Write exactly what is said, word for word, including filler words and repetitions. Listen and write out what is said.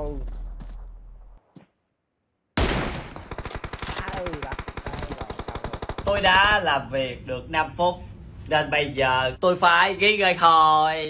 đâu. Ừ, đó. Tôi đã làm việc được năm phút nên bây giờ tôi phải nghỉ ngơi thôi.